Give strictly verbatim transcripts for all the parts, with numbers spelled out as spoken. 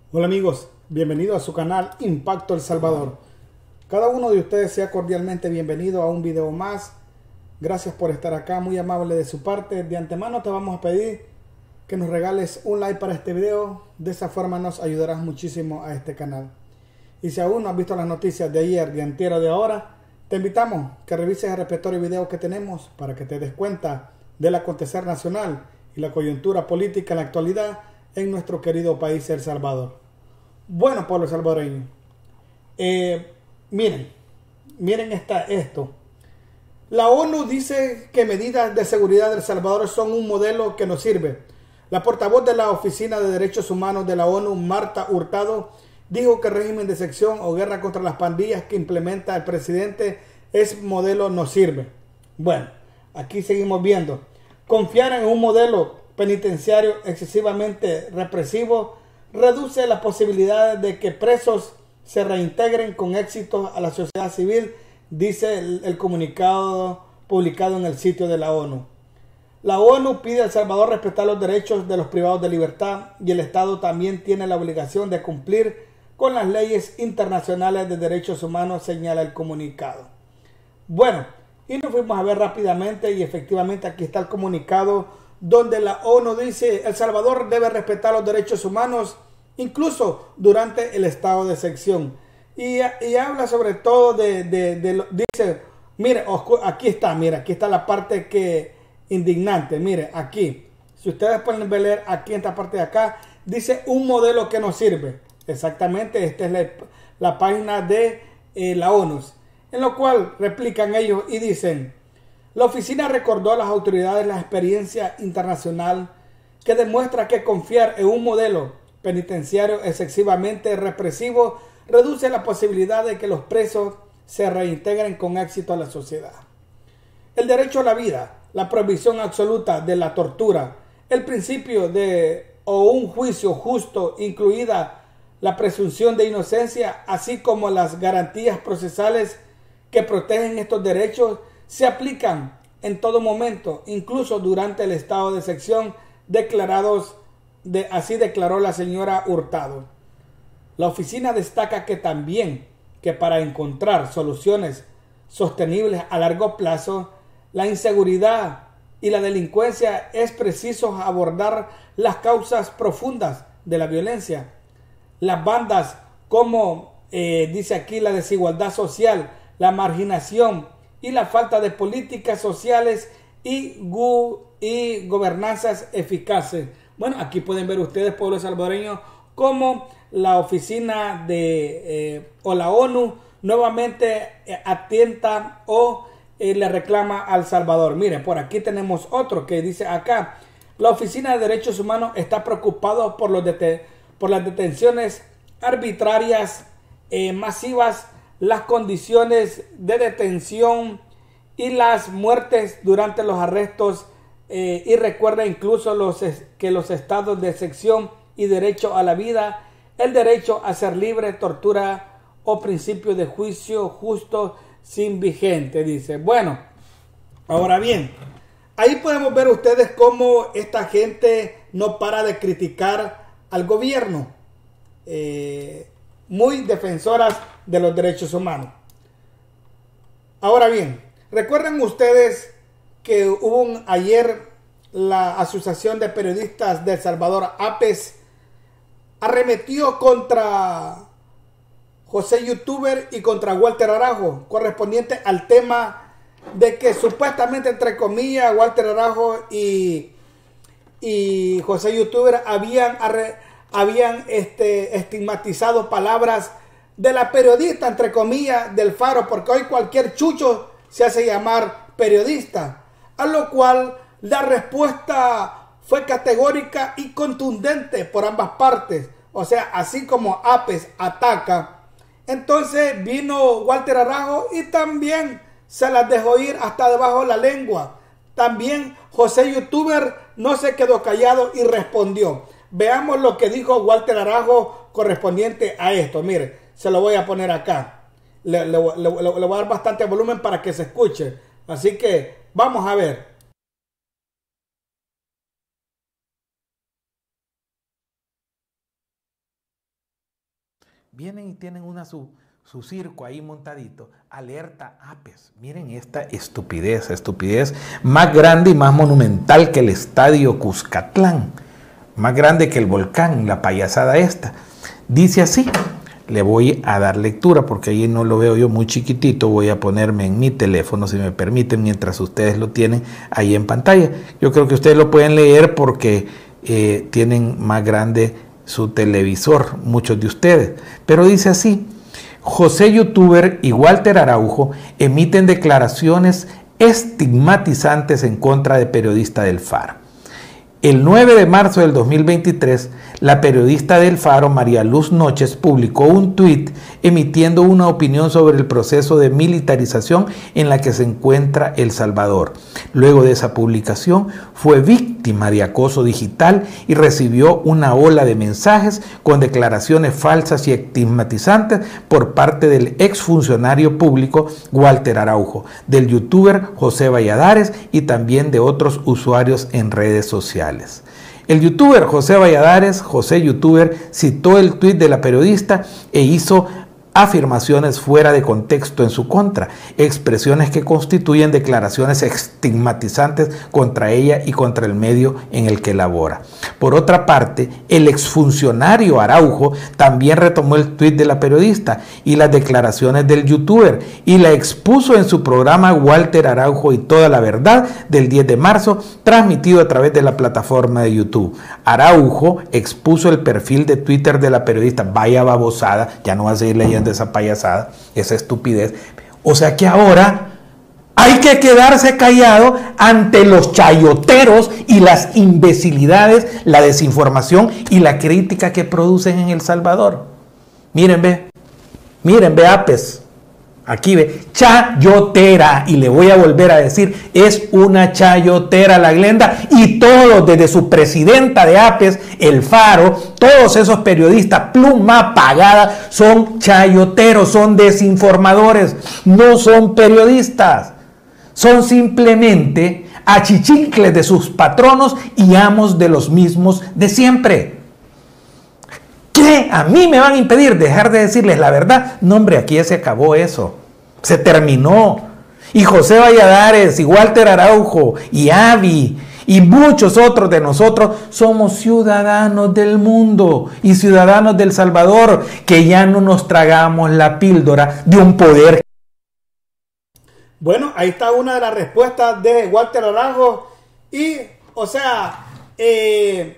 Hola amigos, bienvenidos a su canal Impacto El Salvador. Cada uno de ustedes sea cordialmente bienvenido a un video más. Gracias por estar acá, muy amable de su parte. De antemano te vamos a pedir que nos regales un like para este video. De esa forma nos ayudarás muchísimo a este canal. Y si aún no has visto las noticias de ayer, de antier o de ahora, te invitamos que revises el repertorio de videos que tenemos para que te des cuenta del acontecer nacional y la coyuntura política en la actualidad en nuestro querido país El Salvador. Bueno, pueblo salvadoreño, eh, miren, miren esta, esto. La ONU dice que medidas de seguridad de El Salvador son un modelo que nos sirve. La portavoz de la Oficina de Derechos Humanos de la ONU, Marta Hurtado, dijo que el régimen de sección o guerra contra las pandillas que implementa el presidente es modelo no sirve. Bueno, aquí seguimos viendo. Confiar en un modelo penitenciario excesivamente represivo reduce las posibilidades de que presos se reintegren con éxito a la sociedad civil, dice el, el comunicado publicado en el sitio de la ONU. La ONU pide a El Salvador respetar los derechos de los privados de libertad y el Estado también tiene la obligación de cumplir con las leyes internacionales de derechos humanos, señala el comunicado. Bueno, y nos fuimos a ver rápidamente y efectivamente aquí está el comunicado donde la ONU dice El Salvador debe respetar los derechos humanos incluso durante el estado de sección. Y, y habla sobre todo de, de, de, de dice, mire, aquí está, mire, aquí está la parte que indignante, mire, aquí. Si ustedes pueden leer aquí en esta parte de acá, dice un modelo que nos sirve. Exactamente, esta es la, la página de eh, la ONU, en lo cual replican ellos y dicen: la oficina recordó a las autoridades la experiencia internacional que demuestra que confiar en un modelo penitenciario excesivamente represivo reduce la posibilidad de que los presos se reintegren con éxito a la sociedad. El derecho a la vida, la prohibición absoluta de la tortura, el principio de o un juicio justo, incluida la presunción de inocencia, así como las garantías procesales que protegen estos derechos, se aplican en todo momento, incluso durante el estado de sección, declarados de, así declaró la señora Hurtado. La oficina destaca que también que para encontrar soluciones sostenibles a largo plazo, la inseguridad y la delincuencia es preciso abordar las causas profundas de la violencia. Las bandas, como eh, dice aquí, la desigualdad social, la marginación y la falta de políticas sociales y, gu y gobernanzas eficaces. Bueno, aquí pueden ver ustedes, pueblo salvadoreño, cómo la oficina de eh, o la ONU nuevamente eh, atenta o eh, le reclama al Salvador. Miren, por aquí tenemos otro que dice acá: la Oficina de Derechos Humanos está preocupado por, los por las detenciones arbitrarias eh, masivas, las condiciones de detención y las muertes durante los arrestos eh, y recuerda incluso los, que los estados de sección y derecho a la vida, el derecho a ser libre, tortura o principio de juicio justo sin vigente, dice. Bueno, ahora bien, ahí podemos ver ustedes cómo esta gente no para de criticar al gobierno, eh, muy defensoras de los derechos humanos. Ahora bien, recuerden ustedes que hubo un, ayer la Asociación de Periodistas de El Salvador, APES, arremetió contra José Youtuber y contra Walter Arajo, correspondiente al tema de que supuestamente, entre comillas, Walter Arajo y, y José Youtuber habían, arre, habían este, estigmatizado palabras de la periodista, entre comillas, del Faro, porque hoy cualquier chucho se hace llamar periodista, a lo cual la respuesta fue categórica y contundente por ambas partes. O sea, así como APES ataca, entonces vino Walter Arajo y también se las dejó ir hasta debajo de la lengua. También José Youtuber no se quedó callado y respondió. Veamos lo que dijo Walter Arajo correspondiente a esto. Mire, se lo voy a poner acá. Le, le, le, le, le voy a dar bastante volumen para que se escuche. Así que vamos a ver. Vienen y tienen una su, su circo ahí montadito. Alerta APES. Miren esta estupidez, estupidez más grande y más monumental que el estadio Cuscatlán. Más grande que el volcán, la payasada esta. Dice así. Le voy a dar lectura porque ahí no lo veo yo muy chiquitito. Voy a ponerme en mi teléfono, si me permiten, mientras ustedes lo tienen ahí en pantalla. Yo creo que ustedes lo pueden leer porque eh, tienen más grande su televisor, muchos de ustedes. Pero dice así: José Youtuber y Walter Araujo emiten declaraciones estigmatizantes en contra de periodista del Faro. El nueve de marzo del dos mil veintitrés, la periodista del Faro, María Luz Noches, publicó un tuit emitiendo una opinión sobre el proceso de militarización en la que se encuentra El Salvador. Luego de esa publicación, fue víctima de acoso digital y recibió una ola de mensajes con declaraciones falsas y estigmatizantes por parte del exfuncionario público Walter Araujo, del youtuber José Valladares y también de otros usuarios en redes sociales. El youtuber José Valladares, José Youtuber, citó el tuit de la periodista e hizo afirmaciones fuera de contexto en su contra, expresiones que constituyen declaraciones estigmatizantes contra ella y contra el medio en el que labora. Por otra parte, el exfuncionario Araujo también retomó el tuit de la periodista y las declaraciones del youtuber y la expuso en su programa Walter Araujo y toda la verdad del diez de marzo, transmitido a través de la plataforma de YouTube. Araujo expuso el perfil de Twitter de la periodista. Vaya babosada, ya no va a seguir leyendo esa payasada, esa estupidez. O sea que ahora hay que quedarse callado ante los chayoteros y las imbecilidades, la desinformación y la crítica que producen en El Salvador. Miren, ve, miren, ve APES. Aquí ve, chayotera, y le voy a volver a decir, es una chayotera la Glenda, y todos, desde su presidenta de APES, El Faro, todos esos periodistas, pluma pagada, son chayoteros, son desinformadores, no son periodistas, son simplemente achichincles de sus patronos y amos de los mismos de siempre. ¿Qué? ¿A mí me van a impedir dejar de decirles la verdad? No, hombre, aquí ya se acabó eso. Se terminó. Y José Valladares, y Walter Araujo, y Avi, y muchos otros de nosotros somos ciudadanos del mundo y ciudadanos del Salvador, que ya no nos tragamos la píldora de un poder. Bueno, ahí está una de las respuestas de Walter Araujo. Y, o sea, eh...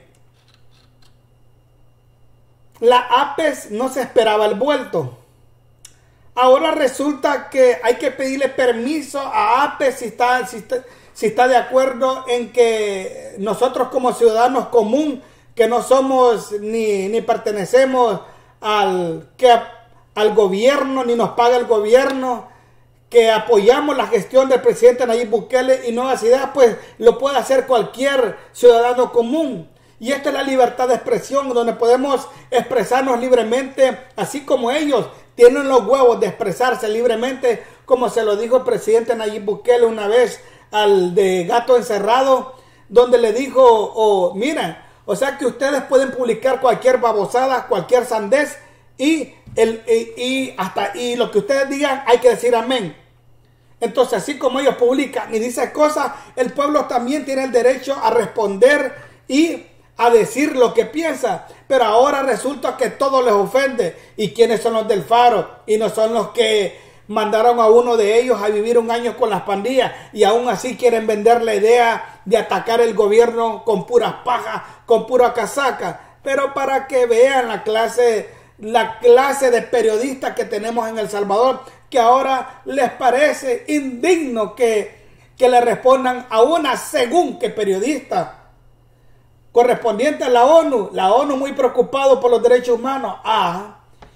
la APES no se esperaba el vuelto. Ahora resulta que hay que pedirle permiso a APES si está, si está, si está de acuerdo en que nosotros como ciudadanos común, que no somos ni, ni pertenecemos al, que, al gobierno, ni nos paga el gobierno, que apoyamos la gestión del presidente Nayib Bukele y nuevas ideas, pues lo puede hacer cualquier ciudadano común. Y esta es la libertad de expresión, donde podemos expresarnos libremente, así como ellos tienen los huevos de expresarse libremente, como se lo dijo el presidente Nayib Bukele una vez al de Gato Encerrado, donde le dijo, oh, mira, o sea que ustedes pueden publicar cualquier babosada, cualquier sandez, y, el, y, y, hasta, y lo que ustedes digan hay que decir amén. Entonces, así como ellos publican y dicen cosas, el pueblo también tiene el derecho a responder y a decir lo que piensa. Pero ahora resulta que todo les ofende. ¿Y quiénes son los del Faro? Y no son los que mandaron a uno de ellos a vivir un año con las pandillas y aún así quieren vender la idea de atacar el gobierno con puras pajas, con pura casaca. Pero para que vean la clase, la clase de periodistas que tenemos en El Salvador, que ahora les parece indigno que, que le respondan a una según que periodista correspondiente a la ONU, la ONU muy preocupado por los derechos humanos. Ah,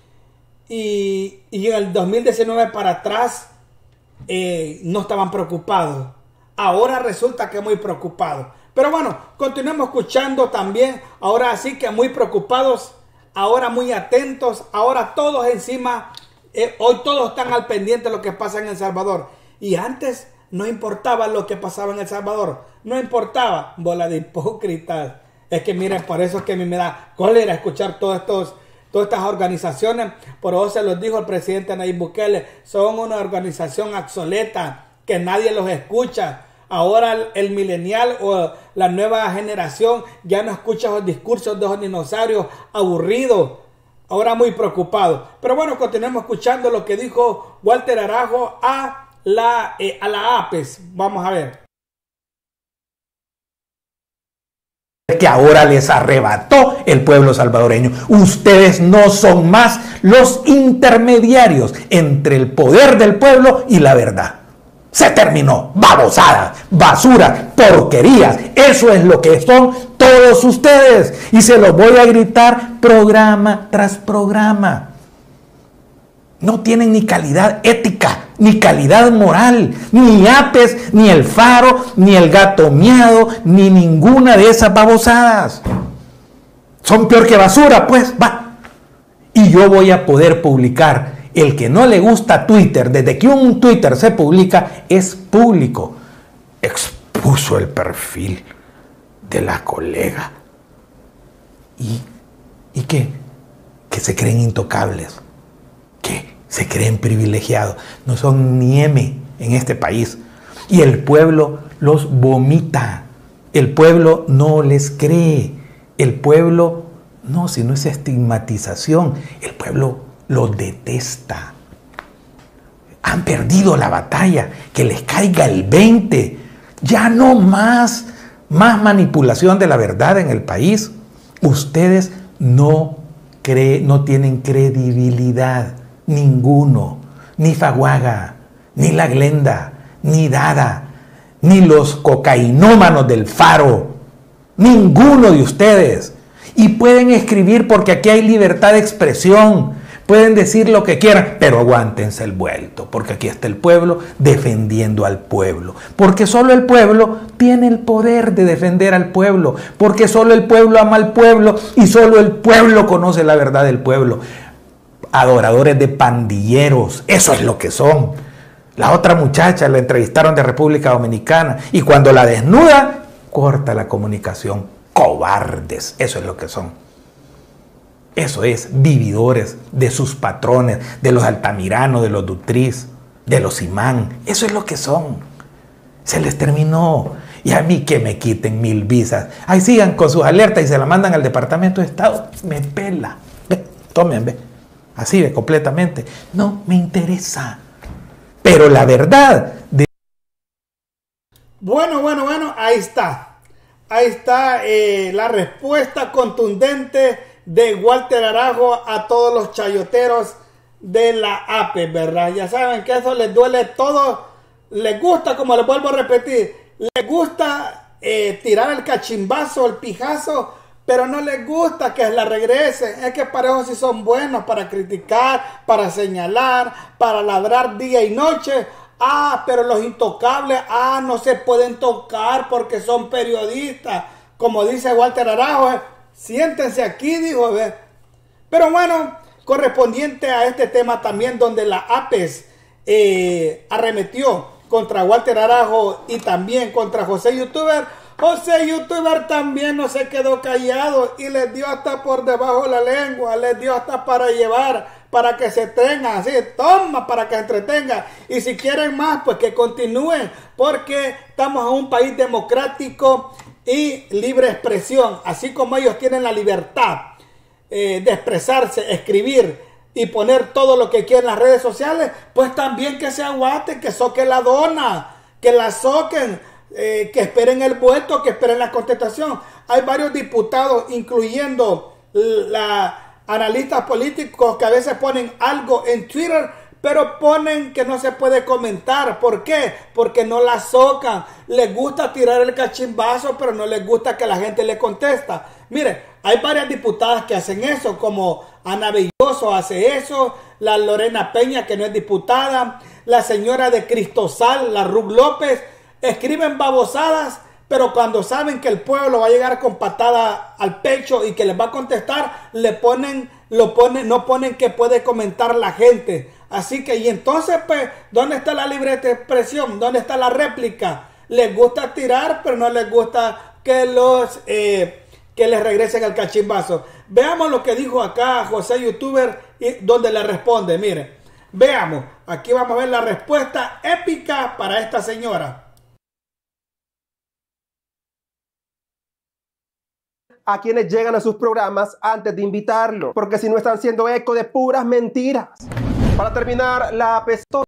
y, y en el dos mil diecinueve para atrás eh, no estaban preocupados. Ahora resulta que muy preocupados. Pero bueno, continuemos escuchando también. Ahora sí que muy preocupados, ahora muy atentos, ahora todos encima, eh, hoy todos están al pendiente de lo que pasa en El Salvador. Y antes no importaba lo que pasaba en El Salvador, no importaba. Bola de hipócritas. Es que miren, por eso es que a mí me da cólera escuchar todos estos, todas estas organizaciones, por eso se los dijo el presidente Nayib Bukele, son una organización obsoleta, que nadie los escucha. Ahora el, el millennial o la nueva generación ya no escucha los discursos de los dinosaurios aburridos, ahora muy preocupados. Pero bueno, continuemos escuchando lo que dijo Walter Arajo a la, eh, a la APES. Vamos a ver. Que ahora les arrebató el pueblo salvadoreño. Ustedes no son más los intermediarios entre el poder del pueblo y la verdad. Se terminó. Babosadas, basura, porquerías. Eso es lo que son todos ustedes. Y se los voy a gritar programa tras programa. No tienen ni calidad ética, ni calidad moral, ni APES, ni el Faro, ni el Gato Miado, ni ninguna de esas babosadas. Son peor que basura, pues, va. Y yo voy a poder publicar. El que no le gusta Twitter, desde que un Twitter se publica, es público. Expuso el perfil de la colega. ¿Y, ¿y qué? Que se creen intocables. ¿Qué? Se creen privilegiados. No son ni M en este país. Y el pueblo los vomita. El pueblo no les cree. El pueblo, no, si no es estigmatización, el pueblo los detesta. Han perdido la batalla. Que les caiga el veinte. Ya no más, más manipulación de la verdad en el país. Ustedes no creen, no tienen credibilidad. Ninguno, ni Faguaga, ni La Glenda, ni Dada, ni los cocainómanos del Faro, ninguno de ustedes. Y pueden escribir porque aquí hay libertad de expresión, pueden decir lo que quieran, pero aguántense el vuelto, porque aquí está el pueblo defendiendo al pueblo, porque solo el pueblo tiene el poder de defender al pueblo, porque solo el pueblo ama al pueblo y solo el pueblo conoce la verdad del pueblo. Adoradores de pandilleros, eso es lo que son. La otra muchacha la entrevistaron de República Dominicana y cuando la desnuda, corta la comunicación. Cobardes, eso es lo que son. Eso es vividores de sus patrones, de los Altamirano, de los Dutriz, de los Imán. Eso es lo que son. Se les terminó. Y a mí que me quiten mil visas. Ahí sigan con sus alertas y se la mandan al Departamento de Estado. Me pela. Ve, tomen, ve. Así de completamente. No me interesa. Pero la verdad de... Bueno, bueno, bueno, ahí está. Ahí está eh, la respuesta contundente de Walter Arajo a todos los chayoteros de la APES, ¿verdad? Ya saben que eso les duele todo. Les gusta, como les vuelvo a repetir, les gusta eh, tirar el cachimbazo, el pijazo, pero no les gusta que la regresen. Es que para eso sí son buenos, para criticar, para señalar, para ladrar día y noche. Ah, pero los intocables, ah, no se pueden tocar porque son periodistas. Como dice Walter Arajo, eh, siéntense aquí, dijo. Eh. Pero bueno, correspondiente a este tema también donde la APES eh, arremetió contra Walter Arajo y también contra José Youtuber. José Youtuber también no se quedó callado y les dio hasta por debajo de la lengua, les dio hasta para llevar, para que se tengan, así, toma, para que se entretengan. Y si quieren más, pues que continúen, porque estamos en un país democrático y libre expresión, así como ellos tienen la libertad eh, de expresarse, escribir y poner todo lo que quieren en las redes sociales, pues también que se aguanten, que soquen la dona, que la soquen. Eh, que esperen el vuelto, que esperen la contestación. Hay varios diputados, incluyendo la analistas políticos, que a veces ponen algo en Twitter, pero ponen que no se puede comentar. ¿Por qué? Porque no la socan. Les gusta tirar el cachimbazo, pero no les gusta que la gente le contesta. Mire, hay varias diputadas que hacen eso, como Ana Belloso hace eso, la Lorena Peña, que no es diputada, la señora de Cristosal, la Rug López. Escriben babosadas, pero cuando saben que el pueblo va a llegar con patada al pecho y que les va a contestar, le ponen, lo ponen, no ponen que puede comentar la gente. Así que, y entonces, pues, ¿dónde está la libre expresión? ¿Dónde está la réplica? Les gusta tirar, pero no les gusta que los, eh, que les regresen el cachimbazo. Veamos lo que dijo acá José Youtuber, y donde le responde. Mire, veamos, aquí vamos a ver la respuesta épica para esta señora. A quienes llegan a sus programas antes de invitarlo, porque si no están siendo eco de puras mentiras. Para terminar, la apestosa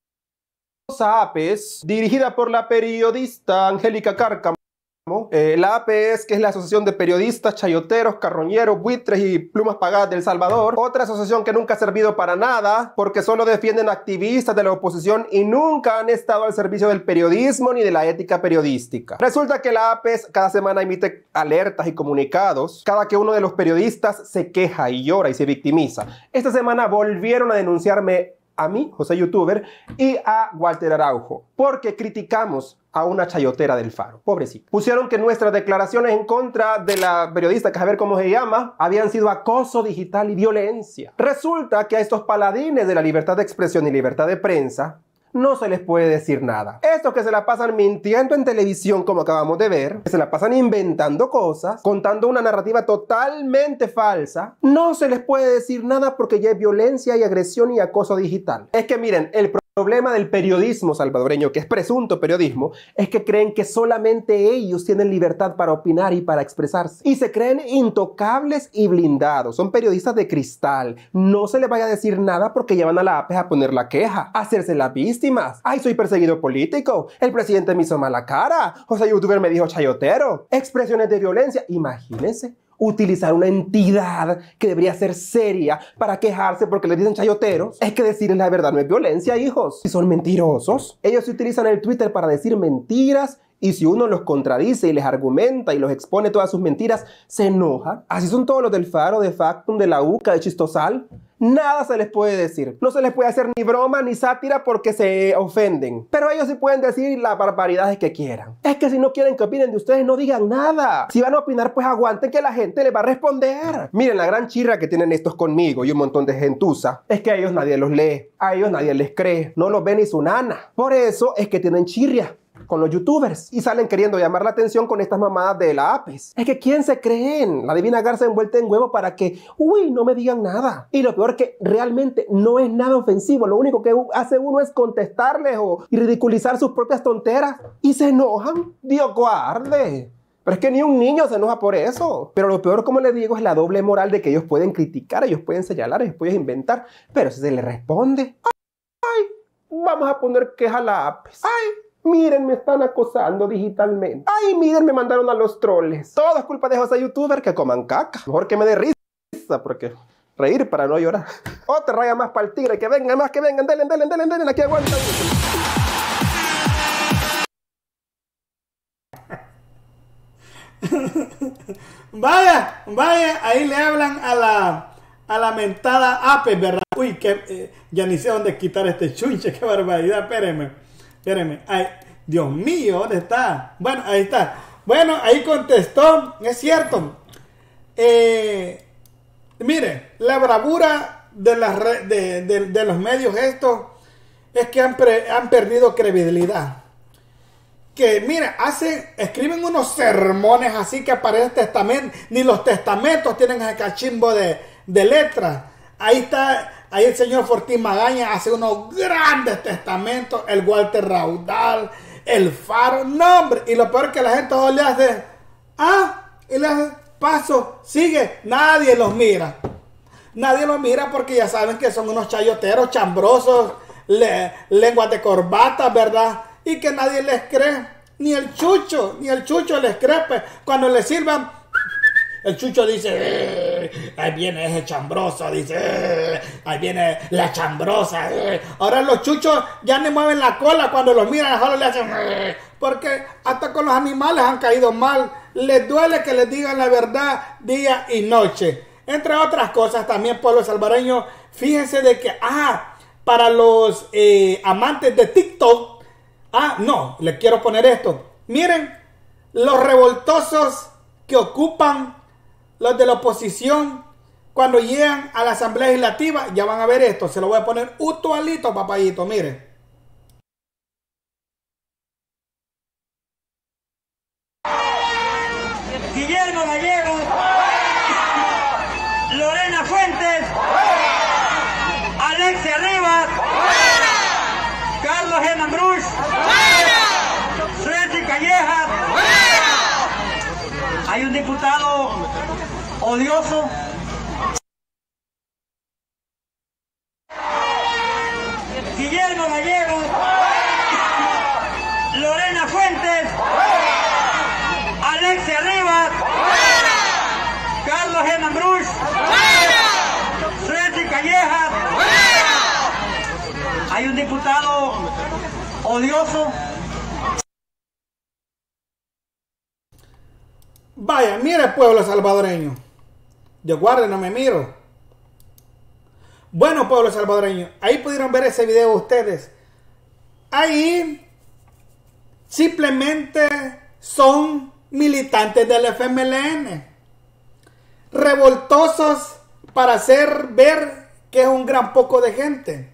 APES, dirigida por la periodista Angélica Cárcamo. Eh, la APES, que es la Asociación de Periodistas, Chayoteros, Carroñeros, Buitres y Plumas Pagadas de El Salvador. Otra asociación que nunca ha servido para nada, porque solo defienden activistas de la oposición y nunca han estado al servicio del periodismo ni de la ética periodística. Resulta que la APES cada semana emite alertas y comunicados cada que uno de los periodistas se queja y llora y se victimiza. Esta semana volvieron a denunciarme a mí, José Youtuber, y a Walter Araujo, porque criticamos a una chayotera del Faro. Pobrecito. Pusieron que nuestras declaraciones en contra de la periodista, que a ver cómo se llama, habían sido acoso digital y violencia. Resulta que a estos paladines de la libertad de expresión y libertad de prensa no se les puede decir nada. Estos que se la pasan mintiendo en televisión, como acabamos de ver, que se la pasan inventando cosas, contando una narrativa totalmente falsa, no se les puede decir nada porque ya hay violencia y agresión y acoso digital. Es que miren, el problema del periodismo salvadoreño, que es presunto periodismo, es que creen que solamente ellos tienen libertad para opinar y para expresarse. Y se creen intocables y blindados. Son periodistas de cristal. No se les vaya a decir nada porque llevan a la APES a poner la queja, a hacerse las víctimas. Ay, soy perseguido político. El presidente me hizo mala cara. José Youtuber me dijo chayotero. Expresiones de violencia. Imagínense. Utilizar una entidad que debería ser seria para quejarse porque le dicen chayoteros. Es que decirles la verdad no es violencia, hijos. Si son mentirosos. Ellos utilizan el Twitter para decir mentiras y si uno los contradice y les argumenta y los expone todas sus mentiras, se enojan. Así son todos los del Faro, de Factum, de la UCA, de Chistosal. Nada se les puede decir. No se les puede hacer ni broma ni sátira porque se ofenden. Pero ellos sí pueden decir las barbaridades que quieran. Es que si no quieren que opinen de ustedes, no digan nada. Si van a opinar, pues aguanten que la gente les va a responder. Miren, la gran chirra que tienen estos conmigo y un montón de gentuza es que a ellos nadie los lee. A ellos nadie les cree. No los ve ni su nana. Por eso es que tienen chirria con los youtubers y salen queriendo llamar la atención con estas mamadas de la APES. Es que ¿quién se creen? La divina garza envuelta en huevo para que, uy, no me digan nada. Y lo peor que realmente no es nada ofensivo. Lo único que hace uno es contestarles o y ridiculizar sus propias tonteras. Y se enojan. Dios guarde. Pero es que ni un niño se enoja por eso. Pero lo peor, como les digo, es la doble moral de que ellos pueden criticar, ellos pueden señalar, ellos pueden inventar. Pero si se les responde, ay, vamos a poner queja a la APES. Ay, miren, me están acosando digitalmente. Ay, miren, me mandaron a los troles. Todo es culpa de José Youtuber, que coman caca. Mejor que me dé risa, porque reír para no llorar. Otra raya más para el tigre, que vengan más, que vengan, denle, denle, denle, denle, aquí aguantan. Vaya, vaya, ahí le hablan a la, a la mentada APES, ¿verdad? Uy, que eh, ya ni sé dónde quitar este chunche, qué barbaridad, espérenme. Espérenme, ay, Dios mío, ¿dónde está? Bueno, ahí está. Bueno, ahí contestó, es cierto. Eh, mire, la bravura de, las re, de, de, de los medios estos es que han, pre, han perdido credibilidad. Que, mira, hacen, escriben unos sermones así que aparece testamento, ni los testamentos tienen ese cachimbo de, de letras. Ahí está, ahí el señor Fortín Magaña hace unos grandes testamentos, el Walter Raudal, el Faro, no hombre, y lo peor es que la gente todo le hace, ah, y le hace paso, sigue, nadie los mira. Nadie los mira porque ya saben que son unos chayoteros, chambrosos, le, lenguas de corbata, ¿verdad? Y que nadie les cree, ni el chucho, ni el chucho les cree, pues, cuando le sirvan, el chucho dice, eh, ahí viene ese chambroso, dice, eh, ahí viene la chambrosa. Eh. Ahora los chuchos ya no mueven la cola cuando los miran, solo le hacen, eh, porque hasta con los animales han caído mal, les duele que les digan la verdad día y noche. Entre otras cosas, también pueblo salvadoreño, fíjense de que, ah, para los eh, amantes de TikTok, ah, no, les quiero poner esto. Miren, los revoltosos que ocupan los de la oposición cuando llegan a la Asamblea Legislativa, ya van a ver esto. Se lo voy a poner actualito, papayito, miren. Guillermo Gallegos Hay un diputado odioso. Guillermo Gallego. Lorena Fuentes. Alexia Rivas. Carlos Herman Bruch. Ceci Callejas. Hay un diputado odioso. Vaya, mire pueblo salvadoreño. Dios guarde, no me miro. Bueno, pueblo salvadoreño, ahí pudieron ver ese video ustedes. Ahí simplemente son militantes del F M L N. Revoltosos para hacer ver que es un gran poco de gente.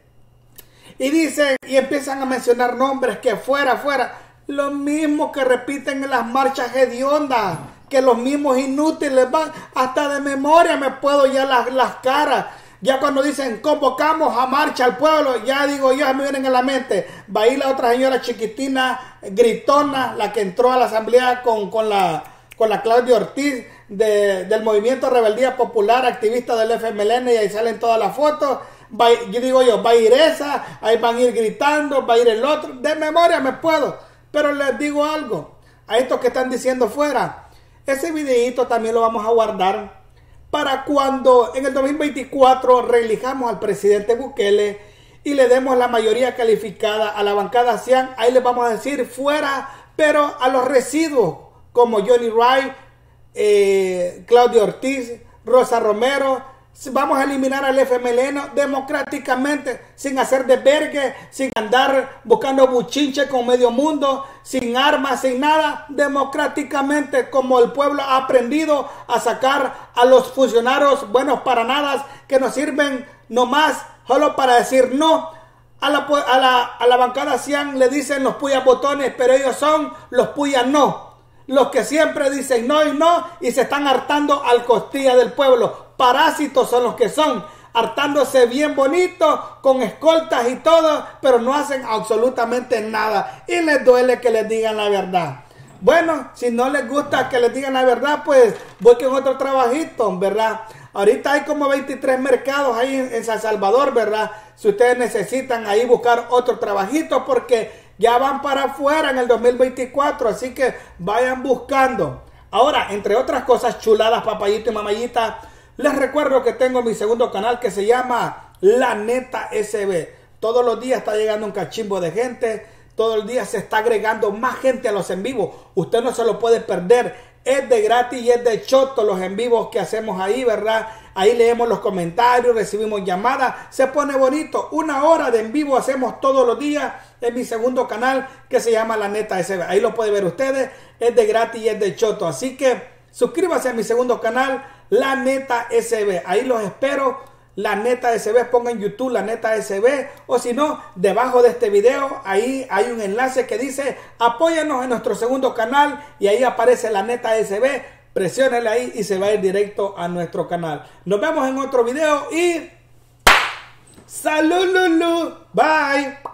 Y dicen, y empiezan a mencionar nombres que fuera, fuera. Lo mismo que repiten en las marchas hediondas. Que los mismos inútiles van, hasta de memoria me puedo ya las, las caras. Ya cuando dicen convocamos a marcha al pueblo, ya digo, ya me vienen a la mente. Va a ir la otra señora chiquitina, gritona, la que entró a la asamblea con, con, la, con la Claudia Ortiz de, del Movimiento Rebeldía Popular, activista del F M L N, y ahí salen todas las fotos. Va, yo digo yo, va a ir esa, ahí van a ir gritando, va a ir el otro. De memoria me puedo, pero les digo algo, a estos que están diciendo fuera, ese videito también lo vamos a guardar para cuando en el dos mil veinticuatro reelijamos al presidente Bukele y le demos la mayoría calificada a la bancada Cian. Ahí les vamos a decir fuera, pero a los residuos como Johnny Wright, eh, Claudia Ortiz, Rosa Romero, vamos a eliminar al F M L N democráticamente, sin hacer desvergue, sin andar buscando buchinche con medio mundo, sin armas, sin nada, democráticamente, como el pueblo ha aprendido a sacar a los funcionarios buenos para nada, que nos sirven nomás solo para decir no. A la, a la, a la bancada Cian le dicen los puyas botones, pero ellos son los puyas no. Los que siempre dicen no y no y se están hartando al costilla del pueblo. Parásitos son los que son, hartándose bien bonito, con escoltas y todo, pero no hacen absolutamente nada. Y les duele que les digan la verdad. Bueno, si no les gusta que les digan la verdad, pues busquen otro trabajito, ¿verdad? Ahorita hay como veintitrés mercados ahí en, en San Salvador, ¿verdad? Si ustedes necesitan ahí buscar otro trabajito, porque ya van para afuera en el dos mil veinticuatro, así que vayan buscando. Ahora, entre otras cosas chuladas, papayito y mamayita, les recuerdo que tengo mi segundo canal que se llama La Neta S B. Todos los días está llegando un cachimbo de gente. Todo el día se está agregando más gente a los en vivos. Usted no se lo puede perder. Es de gratis y es de choto los en vivos que hacemos ahí, ¿verdad? Ahí leemos los comentarios, recibimos llamadas. Se pone bonito. Una hora de en vivo hacemos todos los días en mi segundo canal que se llama La Neta S B. Ahí lo pueden ver ustedes. Es de gratis y es de choto. Así que suscríbase a mi segundo canal, La Neta S B. Ahí los espero. La Neta S B, ponga en YouTube La Neta S B, o si no, debajo de este video, ahí hay un enlace que dice apóyanos en nuestro segundo canal y ahí aparece La Neta S B, presiónele ahí y se va a ir directo a nuestro canal. Nos vemos en otro video y ¡salud, Lulu! Bye.